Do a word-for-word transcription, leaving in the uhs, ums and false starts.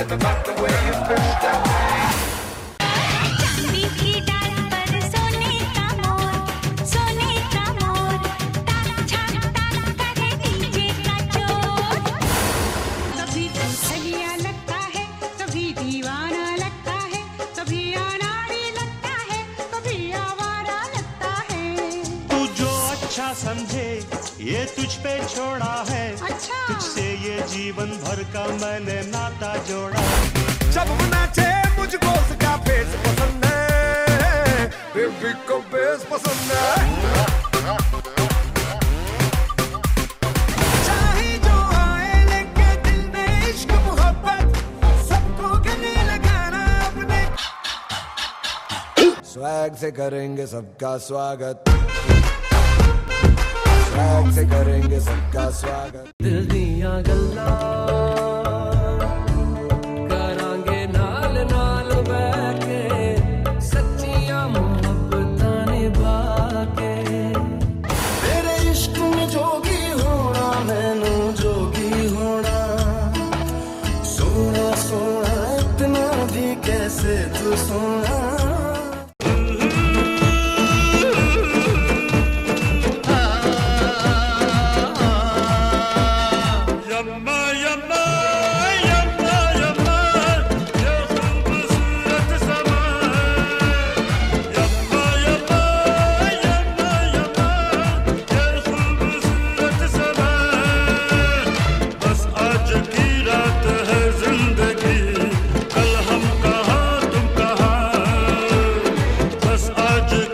about the way you push that thing. चांदी की डाल पर सोने का मोर, सोने का मोर, ताक झाक ताक करे डीजे का चोर। कभी छलिया लगता है, कभी दीवाना लगता है, कभी अनाड़ी लगता है, कभी आवारा लगता है। तू जो अच्छा समझे ये तुझ पे छोड़ा है, अच्छा। तुझसे ये जीवन भर का मैंने नाता जोड़ा। जब वो नाचे मुझको उसका फेस पसंद है, बेबी को बेस पसंद है। चाहे जो आए लेके दिल में इश्क मोहब्बत, सबको गले लगाना अपने। स्वैग से करेंगे सबका स्वागत, स्वैग से करेंगे सबका स्वागत। दिल दिया गल्ला करांगे नाल नाल बैके, सच्चियां मोहब्बतां निभा के। तेरे इश्क में जोगी होना, मैनू जोगी होना। सोना सोना इतना भी कैसे तू सोना। आज